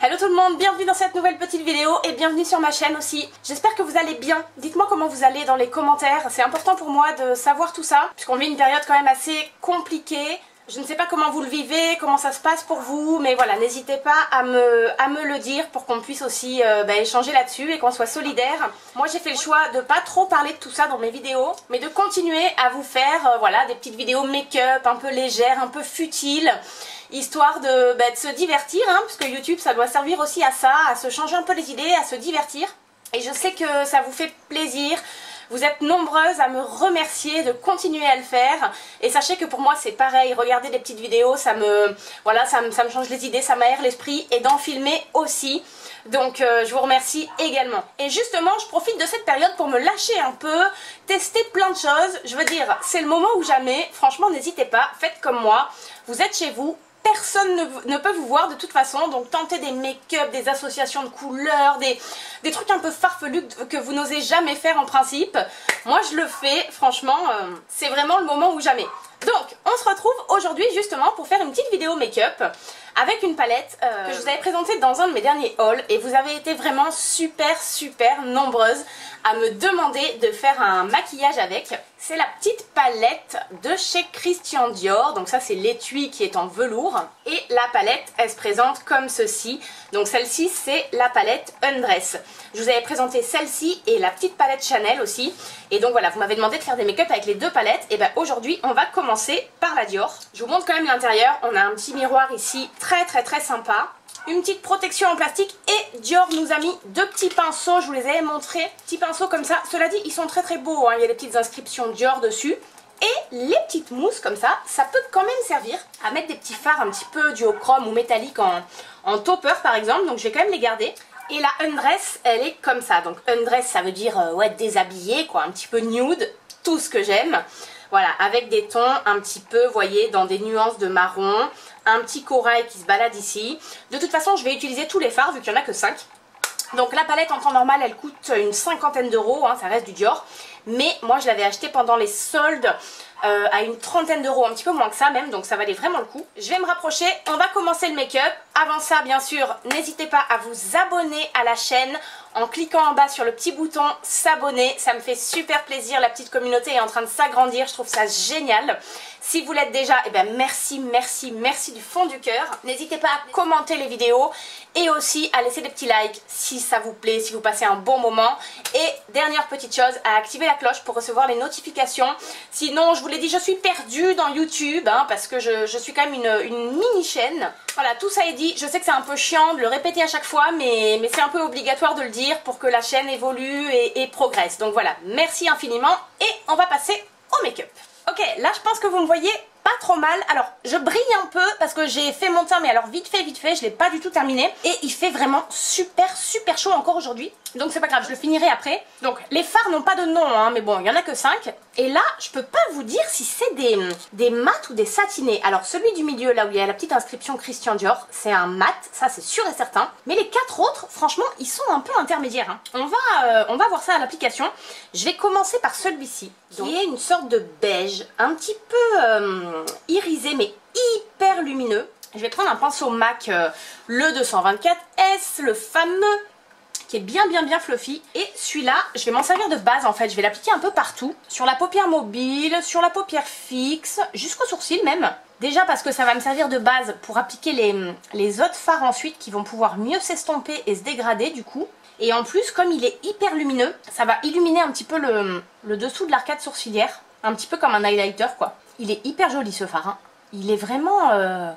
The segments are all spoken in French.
Hello tout le monde, bienvenue dans cette nouvelle petite vidéo et bienvenue sur ma chaîne aussi. J'espère que vous allez bien. Dites-moi comment vous allez dans les commentaires, c'est important pour moi de savoir tout ça puisqu'on vit une période quand même assez compliquée. Je ne sais pas comment vous le vivez, comment ça se passe pour vous, mais voilà, n'hésitez pas à me le dire pour qu'on puisse aussi échanger là-dessus et qu'on soit solidaires. Moi j'ai fait le choix de pas trop parler de tout ça dans mes vidéos, mais de continuer à vous faire voilà, des petites vidéos make-up un peu légères, un peu futiles, histoire de se divertir, hein, parce que YouTube ça doit servir aussi à ça, à se changer un peu les idées, à se divertir. Et je sais que ça vous fait plaisir. Vous êtes nombreuses à me remercier de continuer à le faire et sachez que pour moi c'est pareil, regarder des petites vidéos ça me change les idées, ça m'aère l'esprit et d'en filmer aussi. Donc je vous remercie également. Et justement je profite de cette période pour me lâcher un peu, tester plein de choses. Je veux dire, c'est le moment ou jamais, franchement n'hésitez pas, faites comme moi, vous êtes chez vous. Personne ne peut vous voir de toute façon, donc tentez des make-up, des associations de couleurs, des trucs un peu farfelus que vous n'osez jamais faire en principe. Moi je le fais, franchement, c'est vraiment le moment ou jamais. Donc on se retrouve aujourd'hui justement pour faire une petite vidéo make-up avec une palette que je vous avais présentée dans un de mes derniers hauls et vous avez été vraiment super nombreuses à me demander de faire un maquillage avec. C'est la petite palette de chez Christian Dior, donc ça c'est l'étui qui est en velours et la palette elle se présente comme ceci. Donc celle-ci c'est la palette Undress. Je vous avais présenté celle-ci et la petite palette Chanel aussi. Et donc voilà, vous m'avez demandé de faire des make-up avec les deux palettes. Et bien aujourd'hui on va commencer par la Dior. Je vous montre quand même l'intérieur, on a un petit miroir ici très sympa. Une petite protection en plastique et Dior nous a mis deux petits pinceaux, je vous les avais montrés, petits pinceaux comme ça. Cela dit, ils sont très beaux, hein. Il y a des petites inscriptions Dior dessus. Et les petites mousses comme ça peut quand même servir à mettre des petits fards un petit peu duochrome ou métallique en topper par exemple. Donc je vais quand même les garder. Et la Undress, elle est comme ça. Donc Undress, ça veut dire ouais, déshabillé, quoi, un petit peu nude, tout ce que j'aime. Voilà, avec des tons un petit peu, vous voyez, dans des nuances de marron, un petit corail qui se balade ici. De toute façon, je vais utiliser tous les fards vu qu'il n'y en a que 5. Donc la palette en temps normal, elle coûte une cinquantaine d'euros, hein, ça reste du Dior. Mais moi, je l'avais acheté pendant les soldes à une trentaine d'euros, un petit peu moins que ça même, donc ça valait vraiment le coup. Je vais me rapprocher, on va commencer le make-up. Avant ça, bien sûr, n'hésitez pas à vous abonner à la chaîne en cliquant en bas sur le petit bouton s'abonner. Ça me fait super plaisir, la petite communauté est en train de s'agrandir, je trouve ça génial. Si vous l'êtes déjà, eh ben merci du fond du cœur. N'hésitez pas à commenter les vidéos et aussi à laisser des petits likes si ça vous plaît, si vous passez un bon moment. Et dernière petite chose, à activer la cloche pour recevoir les notifications. Sinon, je vous l'ai dit, je suis perdue dans YouTube, hein, parce que je suis quand même une mini chaîne. Voilà, tout ça est dit. Je sais que c'est un peu chiant de le répéter à chaque fois, mais c'est un peu obligatoire de le dire pour que la chaîne évolue et progresse. Donc voilà, merci infiniment et on va passer au make-up. Ok, là je pense que vous me voyez pas trop mal. Alors je brille un peu parce que j'ai fait mon teint, mais alors vite fait, je l'ai pas du tout terminé. Et il fait vraiment super chaud encore aujourd'hui. Donc c'est pas grave, je le finirai après. Donc les fards n'ont pas de nom, hein, mais bon, il y en a que 5. Et là, je peux pas vous dire si c'est des mats ou des satinés. Alors celui du milieu, là où il y a la petite inscription Christian Dior, c'est un mat, ça c'est sûr et certain. Mais les 4 autres, franchement, ils sont un peu intermédiaires, hein. On va voir ça à l'application. Je vais commencer par celui-ci, qui est une sorte de beige, un petit peu irisé, mais hyper lumineux. Je vais prendre un pinceau MAC, le 224S, le fameux, qui est bien fluffy. Et celui-là, je vais m'en servir de base en fait. Je vais l'appliquer un peu partout. Sur la paupière mobile, sur la paupière fixe, jusqu'au sourcil même. Déjà parce que ça va me servir de base pour appliquer les autres fards ensuite qui vont pouvoir mieux s'estomper et se dégrader du coup. Et en plus, comme il est hyper lumineux, ça va illuminer un petit peu le dessous de l'arcade sourcilière. Un petit peu comme un highlighter quoi. Il est hyper joli ce fard, hein. Il est vraiment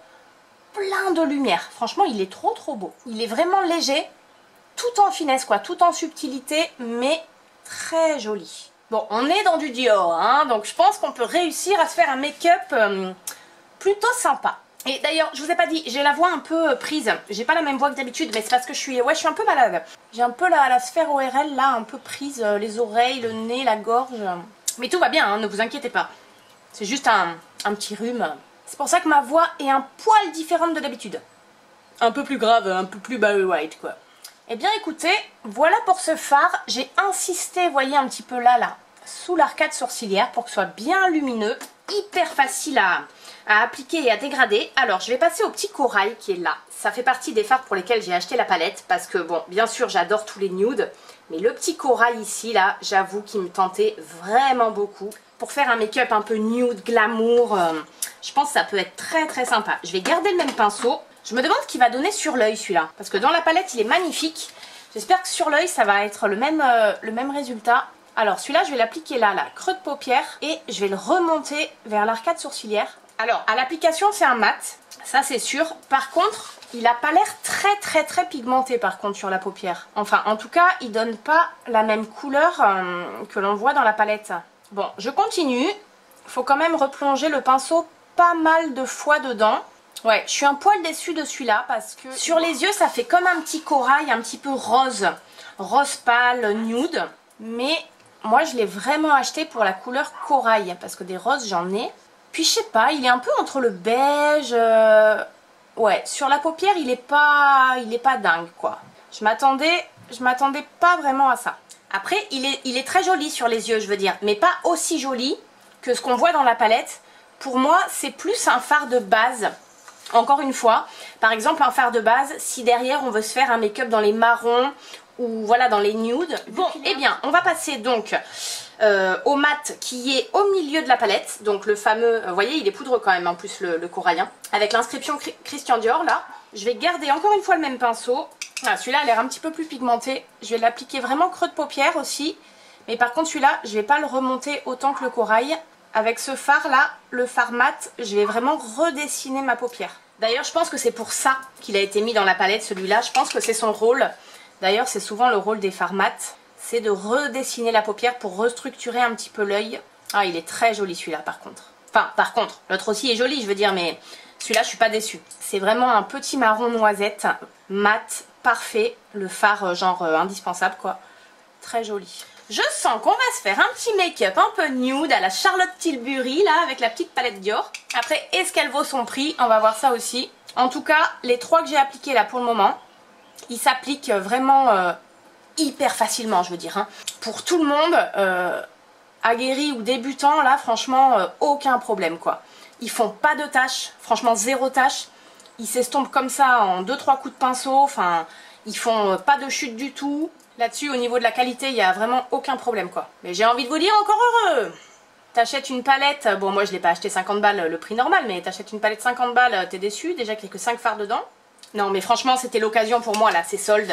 plein de lumière. Franchement, il est trop beau. Il est vraiment léger. Tout en finesse quoi, tout en subtilité, mais très joli. Bon, on est dans du Dior, hein, donc je pense qu'on peut réussir à se faire un make-up plutôt sympa. Et d'ailleurs, je vous ai pas dit, j'ai la voix un peu prise. J'ai pas la même voix que d'habitude, mais c'est parce que je suis un peu malade. J'ai un peu la sphère ORL là, un peu prise, les oreilles, le nez, la gorge. Mais tout va bien, hein, ne vous inquiétez pas. C'est juste un petit rhume. C'est pour ça que ma voix est un poil différente de d'habitude. Un peu plus grave, un peu plus Barry White quoi. Eh bien écoutez, voilà pour ce fard. J'ai insisté, vous voyez un petit peu là, sous l'arcade sourcilière pour que ce soit bien lumineux. hyper facile à appliquer et à dégrader. Alors je vais passer au petit corail qui est là. Ça fait partie des fards pour lesquels j'ai acheté la palette parce que bon, bien sûr j'adore tous les nudes, mais le petit corail ici là, j'avoue qu'il me tentait vraiment beaucoup. Pour faire un make-up un peu nude, glamour, je pense que ça peut être très très sympa. Je vais garder le même pinceau. Je me demande ce qu'il va donner sur l'œil celui-là, parce que dans la palette il est magnifique. J'espère que sur l'œil ça va être le même résultat. Alors celui-là je vais l'appliquer là, creux de paupière, et je vais le remonter vers l'arcade sourcilière. Alors à l'application c'est un mat, ça c'est sûr. Par contre il n'a pas l'air très pigmenté par contre sur la paupière. Enfin en tout cas il donne pas la même couleur que l'on voit dans la palette. Bon je continue, il faut quand même replonger le pinceau pas mal de fois dedans. Ouais, je suis un poil déçue de celui-là parce que sur les yeux ça fait comme un petit corail un petit peu rose. Rose pâle, nude. Mais moi je l'ai vraiment acheté pour la couleur corail parce que des roses j'en ai. Puis je sais pas, il est un peu entre le beige... Ouais, sur la paupière il est pas dingue quoi. Je m'attendais pas vraiment à ça. Après il est très joli sur les yeux je veux dire, mais pas aussi joli que ce qu'on voit dans la palette. Pour moi c'est plus un fard de base. Encore une fois, par exemple un fard de base, si derrière on veut se faire un make-up dans les marrons ou voilà dans les nudes. Bon, eh bien on va passer donc au mat qui est au milieu de la palette. Donc le fameux, vous voyez il est poudreux quand même en plus le corallien. Avec l'inscription Christian Dior là. Je vais garder encore une fois le même pinceau. Ah, celui-là a l'air un petit peu plus pigmenté. Je vais l'appliquer vraiment creux de paupière aussi. Mais par contre celui-là je vais pas le remonter autant que le corail. Avec ce fard là, le fard mat, je vais vraiment redessiner ma paupière. D'ailleurs je pense que c'est pour ça qu'il a été mis dans la palette celui-là. Je pense que c'est son rôle. D'ailleurs c'est souvent le rôle des fards mat. C'est de redessiner la paupière pour restructurer un petit peu l'œil. Ah il est très joli celui-là par contre. Enfin par contre, l'autre aussi est joli je veux dire, mais celui-là je suis pas déçue. C'est vraiment un petit marron noisette, mat, parfait. Le fard genre indispensable quoi. Très joli. Je sens qu'on va se faire un petit make-up un peu nude à la Charlotte Tilbury là avec la petite palette Dior. Après est-ce qu'elle vaut son prix? On va voir ça aussi. En tout cas les trois que j'ai appliqués là pour le moment, ils s'appliquent vraiment hyper facilement je veux dire. Hein. Pour tout le monde, aguerri ou débutant là franchement aucun problème quoi. Ils font pas de taches, franchement zéro tache. Ils s'estompent comme ça en 2-3 coups de pinceau, enfin ils font pas de chute du tout. Là-dessus, au niveau de la qualité, il n'y a vraiment aucun problème quoi. Mais j'ai envie de vous dire encore heureux. T'achètes une palette, bon moi je l'ai pas acheté 50 balles le prix normal, mais t'achètes une palette 50 balles, t'es déçu, déjà qu'il n'y a que 5 fards dedans. Non mais franchement c'était l'occasion pour moi là, ces soldes,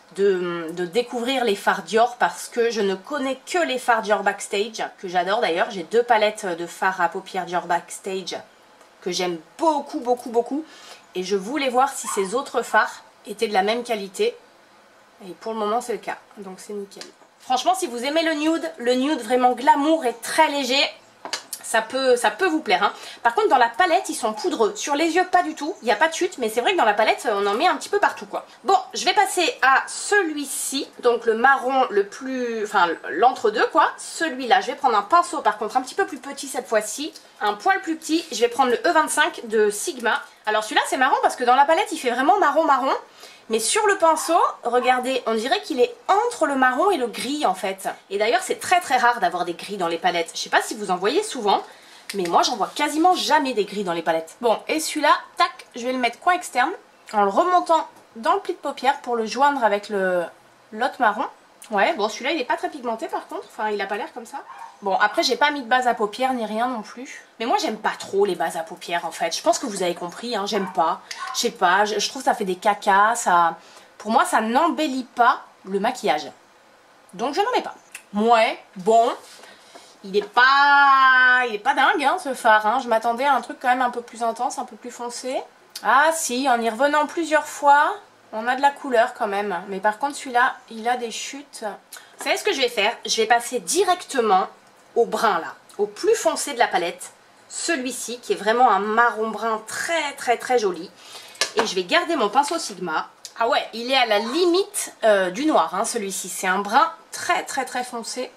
de découvrir les fards Dior parce que je ne connais que les fards Dior Backstage, que j'adore d'ailleurs. J'ai 2 palettes de fards à paupières Dior Backstage que j'aime beaucoup. Et je voulais voir si ces autres fards étaient de la même qualité. Et pour le moment c'est le cas, donc c'est nickel. Franchement si vous aimez le nude vraiment glamour et très léger, ça peut vous plaire. Hein. Par contre dans la palette ils sont poudreux, sur les yeux pas du tout, il n'y a pas de chute, mais c'est vrai que dans la palette on en met un petit peu partout quoi. Bon je vais passer à celui-ci, donc le marron le plus, enfin l'entre-deux quoi. Celui-là je vais prendre un pinceau par contre un petit peu plus petit cette fois-ci, un poil plus petit, je vais prendre le E25 de Sigma. Alors celui-là c'est marrant parce que dans la palette il fait vraiment marron. Mais sur le pinceau, regardez, on dirait qu'il est entre le marron et le gris en fait. Et d'ailleurs c'est très rare d'avoir des gris dans les palettes. Je sais pas si vous en voyez souvent, mais moi j'en vois quasiment jamais des gris dans les palettes. Bon, et celui-là, tac, je vais le mettre coin externe, en le remontant dans le pli de paupière pour le joindre avec l'autre marron. Ouais, bon celui-là il est pas très pigmenté par contre, enfin il a pas l'air comme ça. Bon après j'ai pas mis de base à paupières ni rien non plus. Mais moi j'aime pas trop les bases à paupières en fait. Je pense que vous avez compris, hein, j'aime pas. Je sais pas, je trouve que ça fait des cacas, ça... Pour moi ça n'embellit pas le maquillage. Donc je n'en mets pas. Ouais, bon, il est pas dingue hein, ce fard. Hein. Je m'attendais à un truc quand même un peu plus intense, un peu plus foncé. Ah si, en y revenant plusieurs fois... On a de la couleur quand même, mais par contre celui-là, il a des chutes. Vous savez ce que je vais faire? Je vais passer directement au brun là, au plus foncé de la palette. Celui-ci qui est vraiment un marron brun très joli. Et je vais garder mon pinceau Sigma. Ah ouais, il est à la limite du noir hein, celui-ci. C'est un brun très foncé.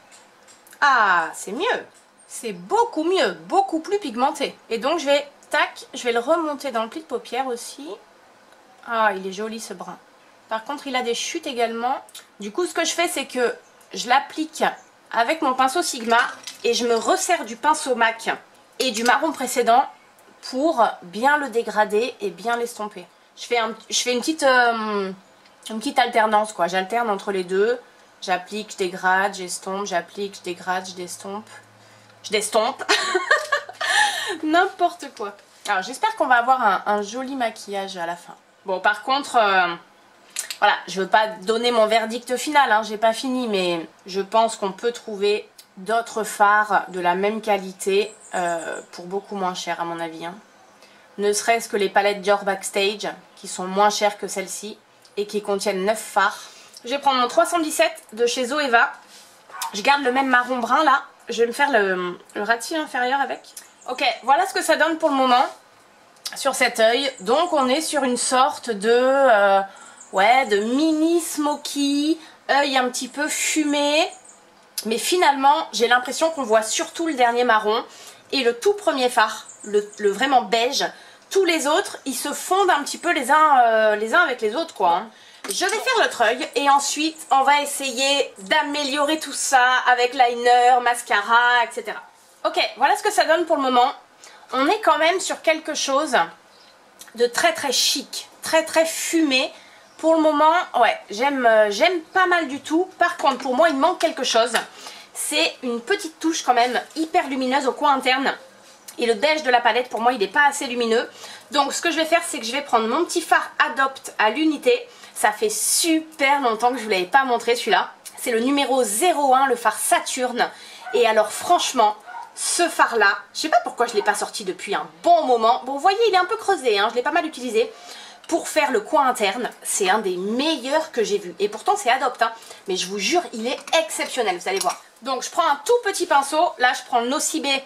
Ah, c'est mieux. C'est beaucoup mieux, beaucoup plus pigmenté. Et donc je vais, tac, je vais le remonter dans le pli de paupière aussi. Ah, il est joli ce brun. Par contre, il a des chutes également. Du coup, ce que je fais, c'est que je l'applique avec mon pinceau Sigma et je me resserre du pinceau MAC et du marron précédent pour bien le dégrader et bien l'estomper. Je fais une petite alternance quoi, j'alterne entre les deux. J'applique, je dégrade, j'estompe, j'applique, je dégrade, je destompe. Je destompe. N'importe quoi. Alors j'espère qu'on va avoir un joli maquillage à la fin. Bon par contre, voilà, je veux pas donner mon verdict final, hein, j'ai pas fini, mais je pense qu'on peut trouver d'autres fards de la même qualité pour beaucoup moins cher à mon avis. Hein. Ne serait-ce que les palettes Dior Backstage qui sont moins chères que celle-ci et qui contiennent 9 fards. Je vais prendre mon 317 de chez Zoeva. Je garde le même marron brun là. Je vais me faire le ratil inférieur avec. Ok, voilà ce que ça donne pour le moment sur cet œil. Donc on est sur une sorte de, de mini smoky, œil un petit peu fumé. Mais finalement, j'ai l'impression qu'on voit surtout le dernier marron et le tout premier fard, le vraiment beige. Tous les autres, ils se fondent un petit peu les uns avec les autres quoi. Hein. Je vais faire l'autre œil et ensuite on va essayer d'améliorer tout ça avec liner, mascara, etc. Ok, voilà ce que ça donne pour le moment. On est quand même sur quelque chose de très très chic, très très fumé. Pour le moment, ouais, j'aime pas mal du tout. Par contre, pour moi, il manque quelque chose. C'est une petite touche quand même hyper lumineuse au coin interne. Et le beige de la palette, pour moi, il n'est pas assez lumineux. Donc, ce que je vais faire, c'est que je vais prendre mon petit fard Adopt à l'unité. Ça fait super longtemps que je ne vous l'avais pas montré celui-là. C'est le numéro 01, le fard Saturne. Et alors franchement, ce fard là, je ne sais pas pourquoi je ne l'ai pas sorti depuis un bon moment. Bon, vous voyez, il est un peu creusé, hein, je l'ai pas mal utilisé. Pour faire le coin interne, c'est un des meilleurs que j'ai vu. Et pourtant c'est Adopt, hein, mais je vous jure, il est exceptionnel, vous allez voir. Donc je prends un tout petit pinceau. Là je prends le Nocibé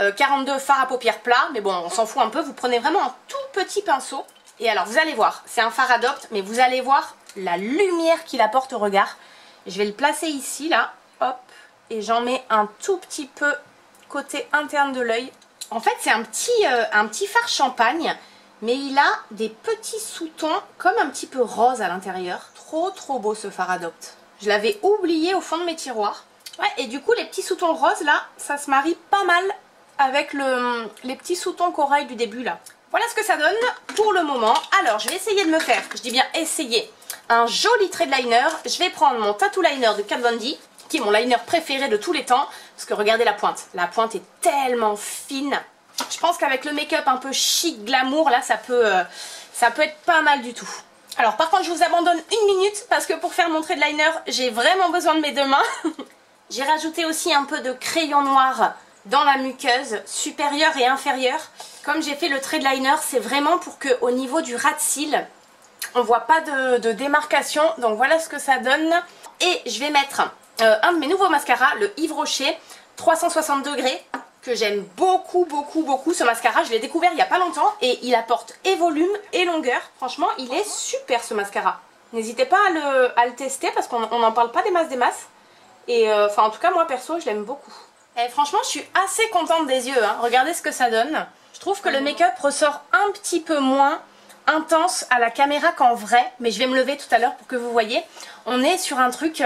42 fard à paupières plat. Mais bon, on s'en fout un peu, vous prenez vraiment un tout petit pinceau. Et alors vous allez voir, c'est un fard Adopt, mais vous allez voir la lumière qu'il apporte au regard. Je vais le placer ici, là, hop, et j'en mets un tout petit peu côté interne de l'œil. En fait, c'est un petit fard champagne, mais il a des petits sous-tons comme un petit peu rose à l'intérieur. Trop trop beau ce fard Adopt. Je l'avais oublié au fond de mes tiroirs. Ouais, et du coup, les petits sous-tons roses, là, ça se marie pas mal avec les petits sous-tons corail du début, là. Voilà ce que ça donne pour le moment. Alors, je vais essayer de me faire, je dis bien essayer, un joli trait de liner. Je vais prendre mon Tattoo Liner de Kat Von D, qui est mon liner préféré de tous les temps. Parce que regardez la pointe. La pointe est tellement fine. Je pense qu'avec le make-up un peu chic, glamour, là, ça peut être pas mal du tout. Alors, par contre, je vous abandonne une minute parce que pour faire mon trait de liner, j'ai vraiment besoin de mes deux mains. J'ai rajouté aussi un peu de crayon noir dans la muqueuse supérieure et inférieure. Comme j'ai fait le trait de liner, c'est vraiment pour qu'au niveau du ras de cils, on ne voit pas de démarcation. Donc voilà ce que ça donne. Et je vais mettre un de mes nouveaux mascaras, le Yves Rocher 360 degrés, que j'aime beaucoup, beaucoup, beaucoup. Ce mascara, je l'ai découvert il n'y a pas longtemps et il apporte et volume et longueur. Franchement, il est super ce mascara. N'hésitez pas à le tester parce qu'on n'en parle pas des masses. Et en tout cas, moi perso, je l'aime beaucoup. Et franchement, je suis assez contente des yeux. Hein. Regardez ce que ça donne. Je trouve que le make-up ressort un petit peu moins intense à la caméra qu'en vrai. Mais je vais me lever tout à l'heure pour que vous voyez. On est sur un truc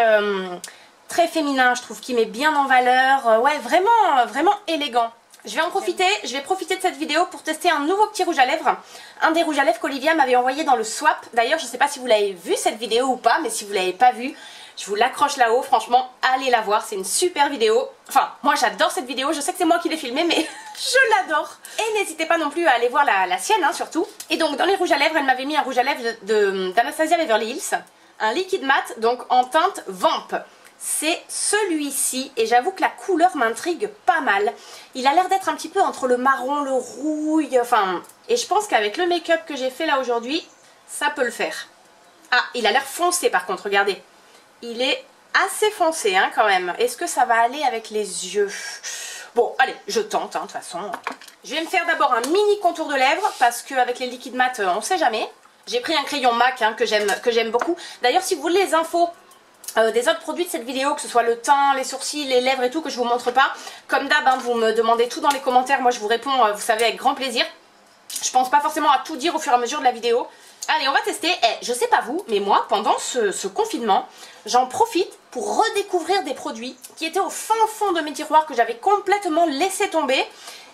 très féminin, je trouve, qui met bien en valeur. Ouais, vraiment, vraiment élégant. Je vais en profiter, je vais profiter de cette vidéo pour tester un nouveau petit rouge à lèvres. Un des rouges à lèvres qu'Olivia m'avait envoyé dans le swap. D'ailleurs, je ne sais pas si vous l'avez vu cette vidéo ou pas, mais si vous ne l'avez pas vue, je vous l'accroche là-haut. Franchement, allez la voir, c'est une super vidéo. Enfin, moi j'adore cette vidéo, je sais que c'est moi qui l'ai filmée, mais je l'adore. Et n'hésitez pas non plus à aller voir la sienne, hein, surtout. Et donc, dans les rouges à lèvres, elle m'avait mis un rouge à lèvres d'Anastasia Beverly Hills. Un liquide mat, donc en teinte Vamp. C'est celui-ci et j'avoue que la couleur m'intrigue pas mal. Il a l'air d'être un petit peu entre le marron, le rouille, enfin... Et je pense qu'avec le make-up que j'ai fait là aujourd'hui, ça peut le faire. Ah, il a l'air foncé par contre, regardez. Il est assez foncé hein, quand même. Est-ce que ça va aller avec les yeux? Bon, allez, je tente, hein, de toute façon. Je vais me faire d'abord un mini contour de lèvres parce qu'avec les liquides mat, on sait jamais. J'ai pris un crayon MAC hein, que j'aime beaucoup. D'ailleurs, si vous voulez les infos des autres produits de cette vidéo, que ce soit le teint, les sourcils, les lèvres et tout, que je vous montre pas, comme d'hab, hein, vous me demandez tout dans les commentaires. Moi, je vous réponds, vous savez, avec grand plaisir. Je pense pas forcément à tout dire au fur et à mesure de la vidéo. Allez, on va tester. Je sais pas vous, mais moi, pendant ce confinement, j'en profite pour redécouvrir des produits qui étaient au fin fond de mes tiroirs, que j'avais complètement laissé tomber.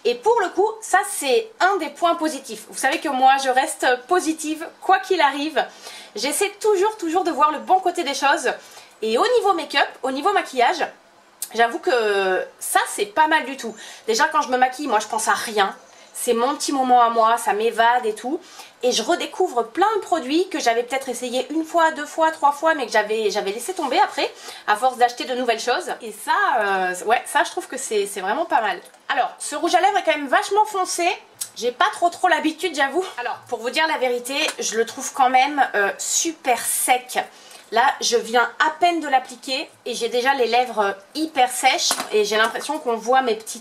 Et pour le coup, ça c'est un des points positifs. Vous savez que moi je reste positive quoi qu'il arrive. J'essaie toujours de voir le bon côté des choses. Et au niveau make-up, au niveau maquillage, j'avoue que ça c'est pas mal du tout. Déjà quand je me maquille, moi je pense à rien. C'est mon petit moment à moi, ça m'évade et tout. Et je redécouvre plein de produits que j'avais peut-être essayé une fois, deux fois, trois fois, mais que j'avais laissé tomber après, à force d'acheter de nouvelles choses. Et ça, ouais, ça je trouve que c'est vraiment pas mal. Alors, ce rouge à lèvres est quand même vachement foncé. J'ai pas trop l'habitude, j'avoue. Alors, pour vous dire la vérité, je le trouve quand même super sec. Là, je viens à peine de l'appliquer et j'ai déjà les lèvres hyper sèches. Et j'ai l'impression qu'on voit mes petits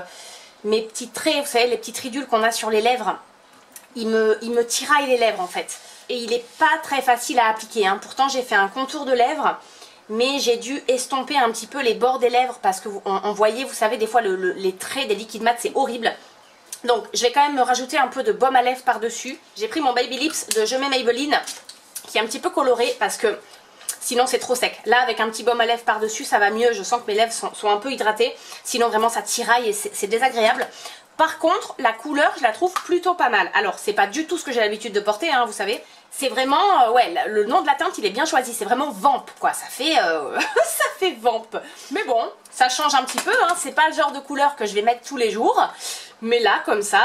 traits, vous savez, les petites ridules qu'on a sur les lèvres. Il me tiraille les lèvres en fait. Et il n'est pas très facile à appliquer, hein. Pourtant, j'ai fait un contour de lèvres. Mais j'ai dû estomper un petit peu les bords des lèvres parce que on voyait, vous savez, des fois les traits des liquides mat, c'est horrible. Donc je vais quand même me rajouter un peu de baume à lèvres par-dessus. J'ai pris mon Baby Lips de Je mets Maybelline qui est un petit peu coloré parce que sinon c'est trop sec. Là avec un petit baume à lèvres par-dessus ça va mieux, je sens que mes lèvres sont un peu hydratées. Sinon vraiment ça tiraille et c'est désagréable. Par contre la couleur je la trouve plutôt pas mal. Alors c'est pas du tout ce que j'ai l'habitude de porter, hein, vous savez. C'est vraiment, ouais, le nom de la teinte il est bien choisi, c'est vraiment Vamp quoi, ça fait, ça fait Vamp. Mais bon, ça change un petit peu, hein. C'est pas le genre de couleur que je vais mettre tous les jours. Mais là, comme ça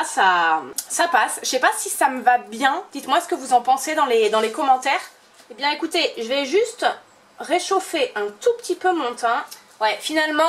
passe. Je sais pas si ça me va bien. Dites-moi ce que vous en pensez dans les commentaires. Eh bien écoutez, je vais juste réchauffer un tout petit peu mon teint. Ouais, finalement,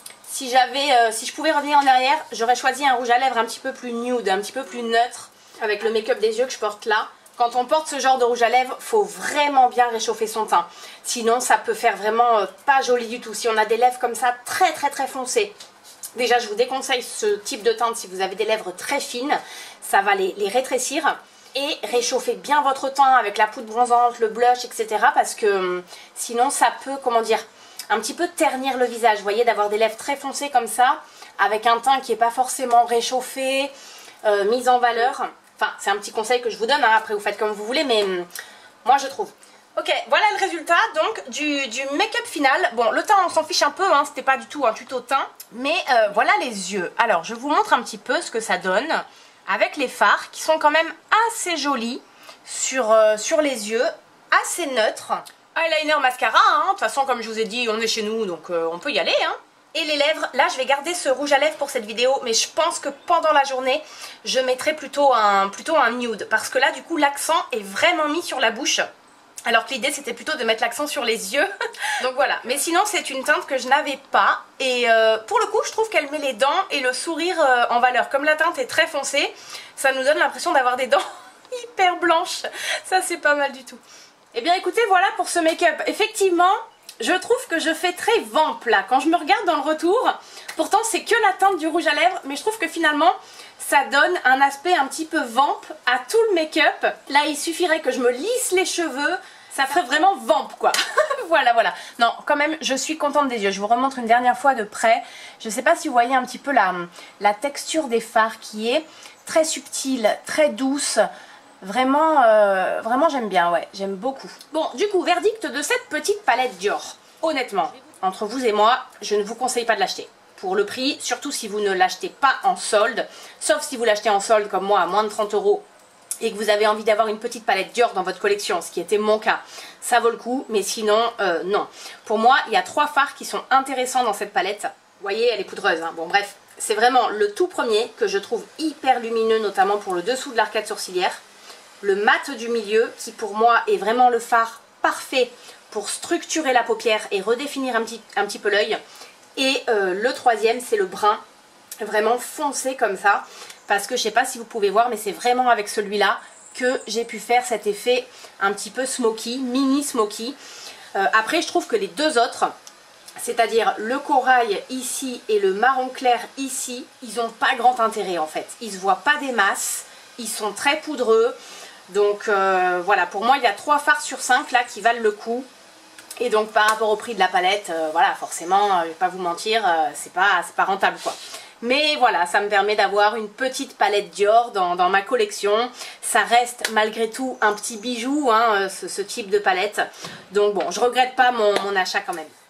si je pouvais revenir en arrière, j'aurais choisi un rouge à lèvres un petit peu plus nude, un petit peu plus neutre, avec le make-up des yeux que je porte là. Quand on porte ce genre de rouge à lèvres, faut vraiment bien réchauffer son teint. Sinon, ça peut faire vraiment pas joli du tout. Si on a des lèvres comme ça, très foncées. Déjà, je vous déconseille ce type de teinte si vous avez des lèvres très fines. Ça va les rétrécir. Et réchauffez bien votre teint avec la poudre bronzante, le blush, etc. Parce que sinon, ça peut, comment dire, un petit peu ternir le visage. Vous voyez, d'avoir des lèvres très foncées comme ça, avec un teint qui n'est pas forcément réchauffé, mis en valeur. Enfin, c'est un petit conseil que je vous donne, hein. Après vous faites comme vous voulez, mais moi je trouve. Ok, voilà le résultat donc du make-up final. Bon, le teint on s'en fiche un peu, hein, c'était pas du tout un tuto teint. Mais voilà les yeux. Alors, je vous montre un petit peu ce que ça donne avec les fards qui sont quand même assez jolis sur les yeux, assez neutres. Eyeliner, mascara, hein. De toute façon comme je vous ai dit, on est chez nous donc on peut y aller, hein. Et les lèvres, là je vais garder ce rouge à lèvres pour cette vidéo, mais je pense que pendant la journée, je mettrai plutôt un nude. Parce que là du coup l'accent est vraiment mis sur la bouche. Alors que l'idée c'était plutôt de mettre l'accent sur les yeux. Donc voilà, mais sinon c'est une teinte que je n'avais pas. Et pour le coup je trouve qu'elle met les dents et le sourire en valeur. Comme la teinte est très foncée, ça nous donne l'impression d'avoir des dents hyper blanches. Ça c'est pas mal du tout. Et bien écoutez, voilà pour ce make-up. Effectivement, je trouve que je fais très Vamp là. Quand je me regarde dans le retour, pourtant c'est que la teinte du rouge à lèvres, mais je trouve que finalement ça donne un aspect un petit peu Vamp à tout le make-up. Là il suffirait que je me lisse les cheveux, ça ferait vraiment Vamp quoi. Voilà. Non, quand même je suis contente des yeux. Je vous remontre une dernière fois de près. Je sais pas si vous voyez un petit peu la texture des fards qui est très subtile, très douce. Vraiment, vraiment j'aime bien, ouais, j'aime beaucoup. Bon, du coup, verdict de cette petite palette Dior. Honnêtement, entre vous et moi, je ne vous conseille pas de l'acheter. Pour le prix, surtout si vous ne l'achetez pas en solde, sauf si vous l'achetez en solde comme moi à moins de 30 € et que vous avez envie d'avoir une petite palette Dior dans votre collection, ce qui était mon cas, ça vaut le coup, mais sinon, non. Pour moi, il y a 3 fards qui sont intéressants dans cette palette. Vous voyez, elle est poudreuse, hein. Bon bref, c'est vraiment le tout premier que je trouve hyper lumineux, notamment pour le dessous de l'arcade sourcilière. Le mat du milieu qui pour moi est vraiment le fard parfait pour structurer la paupière et redéfinir un petit peu l'œil. Et le troisième c'est le brun, vraiment foncé comme ça, parce que je sais pas si vous pouvez voir mais c'est vraiment avec celui-là que j'ai pu faire cet effet un petit peu smoky, mini smoky. Après je trouve que les deux autres, c'est-à-dire le corail ici et le marron clair ici, ils n'ont pas grand intérêt en fait. Ils se voient pas des masses, ils sont très poudreux. Donc voilà, pour moi il y a 3 fards sur 5 là qui valent le coup. Et donc par rapport au prix de la palette, voilà, forcément, je vais pas vous mentir, c'est pas rentable quoi. Mais voilà, ça me permet d'avoir une petite palette Dior dans ma collection. Ça reste malgré tout un petit bijou, hein, ce type de palette. Donc bon, je regrette pas mon achat quand même.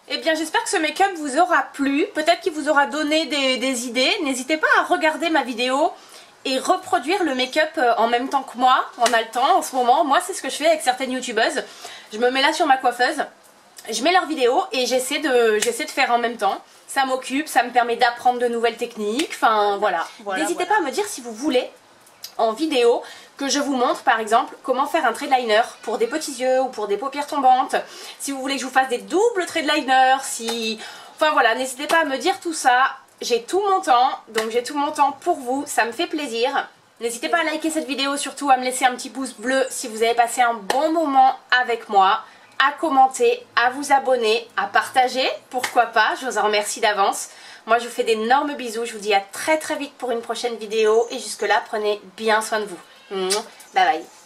Eh bien j'espère que ce make-up vous aura plu, peut-être qu'il vous aura donné des idées. N'hésitez pas à regarder ma vidéo et reproduire le make-up en même temps que moi. On a le temps en ce moment, moi c'est ce que je fais avec certaines youtubeuses. Je me mets là sur ma coiffeuse, je mets leurs vidéos et j'essaie de faire en même temps. Ça m'occupe, ça me permet d'apprendre de nouvelles techniques, enfin voilà. N'hésitez pas à me dire si vous voulez en vidéo que je vous montre par exemple comment faire un trait de liner pour des petits yeux ou pour des paupières tombantes. Si vous voulez que je vous fasse des doubles traits de liner, si... Enfin voilà, n'hésitez pas à me dire tout ça. J'ai tout mon temps, donc j'ai tout mon temps pour vous, ça me fait plaisir. N'hésitez pas à liker cette vidéo, surtout à me laisser un petit pouce bleu si vous avez passé un bon moment avec moi, à commenter, à vous abonner, à partager, pourquoi pas, je vous en remercie d'avance. Moi je vous fais d'énormes bisous, je vous dis à très vite pour une prochaine vidéo et jusque là prenez bien soin de vous. Bye bye.